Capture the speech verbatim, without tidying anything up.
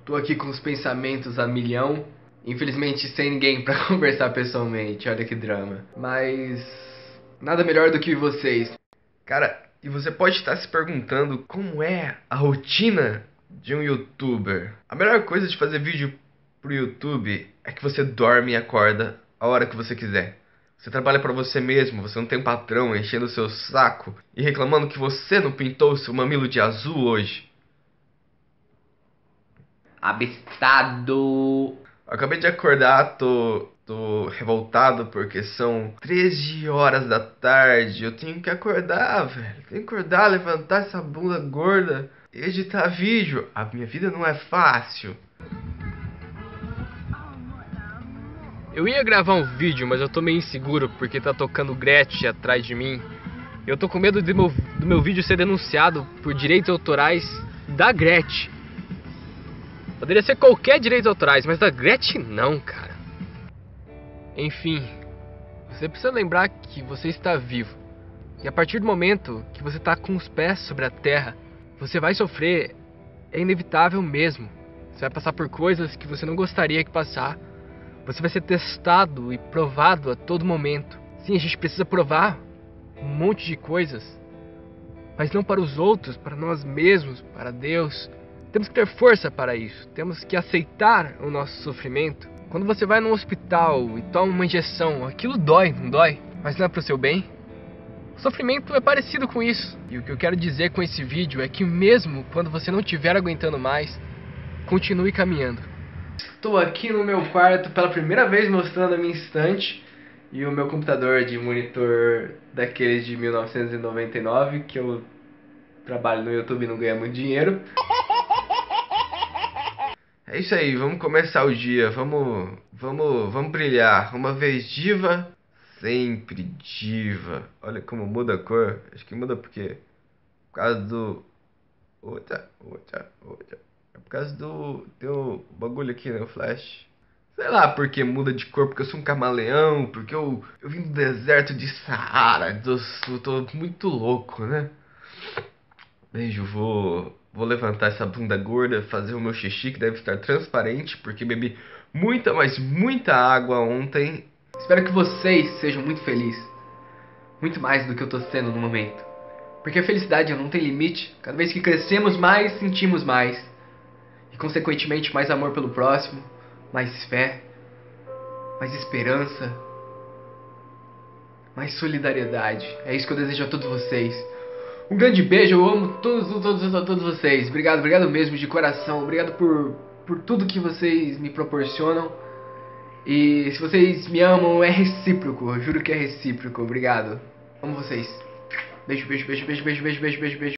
Tô aqui com os pensamentos a milhão. Infelizmente sem ninguém pra conversar pessoalmente, olha que drama. Mas nada melhor do que vocês. Cara, e você pode estar se perguntando como é a rotina de um youtuber. A melhor coisa de fazer vídeo pro YouTube é que você dorme e acorda a hora que você quiser. Você trabalha pra você mesmo, você não tem um patrão enchendo o seu saco e reclamando que você não pintou o seu mamilo de azul hoje. Abestado. Acabei de acordar, tô, tô revoltado porque são treze horas da tarde. Eu tenho que acordar, velho. Tenho que acordar, levantar essa bunda gorda e editar vídeo. A minha vida não é fácil. Eu ia gravar um vídeo, mas eu tô meio inseguro porque tá tocando Gretchen atrás de mim. Eu tô com medo do meu, do meu vídeo ser denunciado por direitos autorais da Gretchen. Poderia ser qualquer direito autorais, mas da Gretchen não, cara. Enfim, você precisa lembrar que você está vivo. E a partir do momento que você tá com os pés sobre a terra, você vai sofrer, é inevitável mesmo. Você vai passar por coisas que você não gostaria que passar. Você vai ser testado e provado a todo momento. Sim, a gente precisa provar um monte de coisas, mas não para os outros, para nós mesmos, para Deus. Temos que ter força para isso. Temos que aceitar o nosso sofrimento. Quando você vai num hospital e toma uma injeção, aquilo dói, não dói? Mas não é para o seu bem? O sofrimento é parecido com isso. E o que eu quero dizer com esse vídeo é que mesmo quando você não estiver aguentando mais, continue caminhando. Estou aqui no meu quarto pela primeira vez mostrando a minha estante e o meu computador de monitor daqueles de mil novecentos e noventa e nove, que eu trabalho no YouTube e não ganho muito dinheiro. É isso aí, vamos começar o dia. Vamos, vamos, vamos brilhar. Uma vez diva, sempre diva. Olha como muda a cor. Acho que muda porque por causa do outra, outra, outra. É por causa do tem um bagulho aqui no flash. Sei lá porque muda de cor, porque eu sou um camaleão, porque eu, eu vim do deserto de Saara, eu, eu tô muito louco, né? Beijo, vou, vou levantar essa bunda gorda, fazer o meu xixi que deve estar transparente, porque bebi muita, mas muita água ontem. Espero que vocês sejam muito felizes. Muito mais do que eu tô sendo no momento. Porque a felicidade não tem limite. Cada vez que crescemos mais, sentimos mais. E consequentemente mais amor pelo próximo, mais fé, mais esperança, mais solidariedade. É isso que eu desejo a todos vocês. Um grande beijo, eu amo todos, todos, todos vocês. Obrigado, obrigado mesmo de coração. Obrigado por, por tudo que vocês me proporcionam. E se vocês me amam, é recíproco. Eu juro que é recíproco. Obrigado. Amo vocês. Beijo, beijo, beijo, beijo, beijo, beijo, beijo, beijo, beijo.